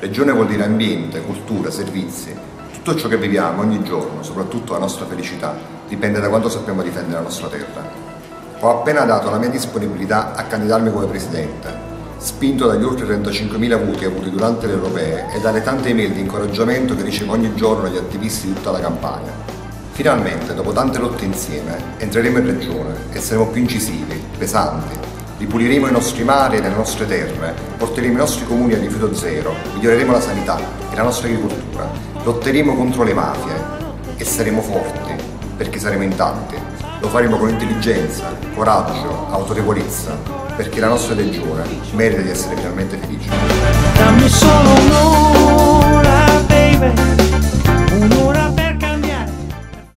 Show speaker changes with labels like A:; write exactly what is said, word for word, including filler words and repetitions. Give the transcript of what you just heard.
A: Regione vuol dire ambiente, cultura, servizi. Tutto ciò che viviamo ogni giorno, soprattutto la nostra felicità, dipende da quanto sappiamo difendere la nostra terra. Ho appena dato la mia disponibilità a candidarmi come Presidente, spinto dagli oltre trentacinquemila voti avuti durante le europee e dalle tante email di incoraggiamento che ricevo ogni giorno dagli attivisti di tutta la Campania. Finalmente, dopo tante lotte insieme, entreremo in Regione e saremo più incisivi, pesanti. Ripuliremo i nostri mari e le nostre terre, porteremo i nostri comuni a rifiuto zero, miglioreremo la sanità e la nostra agricoltura, lotteremo contro le mafie e saremo forti perché saremo in tanti. Lo faremo con intelligenza, coraggio, autorevolezza, perché la nostra Regione merita di essere finalmente felice.
B: Dammi solo un'ora, baby.